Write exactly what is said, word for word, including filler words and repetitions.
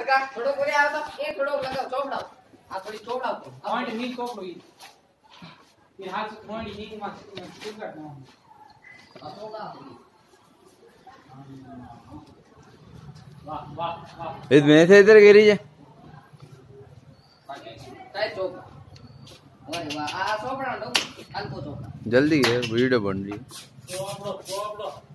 सका थोड़ो बोले आओ तो ए थोड़ो लगाओ चोपड़ाओ आ थोड़ी चोपड़ाओ तो पॉइंट नी चोपड़ो ये ये हाथ से पॉइंट नी मा ठीक करना है होगा वाह वाह वाह इसमें से इधर गिरी है काय चोपड़ा वाह वाह आ चोपड़ा दो हल्को चोपड़ा जल्दी है वीडियो बन रही है चोपड़ो चोपड़ो